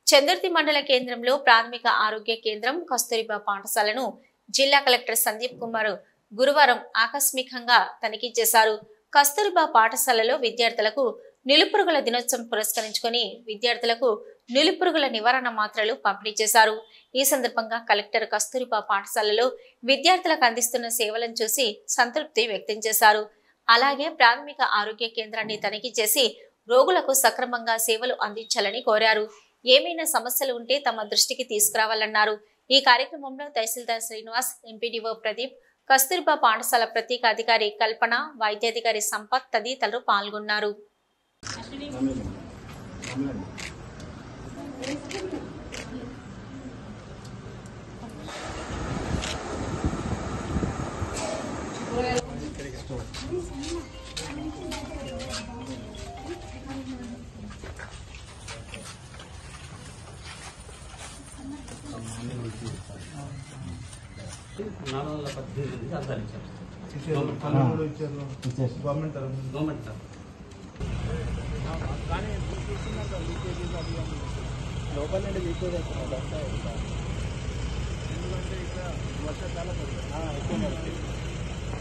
చందుర్తి మండల కేంద్రంలో ప్రాథమిక ఆరోగ్య కేంద్రం కస్తూరిబా పాఠశాలను జిల్లా కలెక్టర్ సందీప్ కుమార్ గురువారం ఆకస్మికంగా తనిఖీ చేశారు. కస్తూరిబా పాఠశాలలో విద్యార్థులకు నిలుపురుగుల దినోత్సవం పురస్కరించుకొని విద్యార్థులకు నిలుపురుగుల నివారణ మాత్రలు పంపిణీ చేశారు. ఈ సందర్భంగా కలెక్టర్ కస్తూరిబా పాఠశాలలో విద్యార్థులకు అందిస్తున్న సేవలను చూసి సంతృప్తి వ్యక్తం చేశారు. అలాగే ప్రాథమిక ఆరోగ్య కేంద్రాన్ని తనిఖీ చేసి రోగులకు సక్రమంగా సేవలు అందించాలని కోరారు. ఏమైనా సమస్యలు ఉంటే తమ దృష్టికి తీసుకురావాలన్నారు. ఈ కార్యక్రమంలో తహసీల్దార్ శ్రీనివాస్, ఎంపీడీఓ ప్రదీప్, కస్తూరిబా పాఠశాల ప్రత్యేక అధికారి కల్పన, వైద్యాధికారి సంపత్ తదితరులు పాల్గొన్నారు. లోపల నుండి లీకేజ్ అవుతుంది. ఎందుకంటే ఇక్కడ వర్షాకాలం ఎక్కువ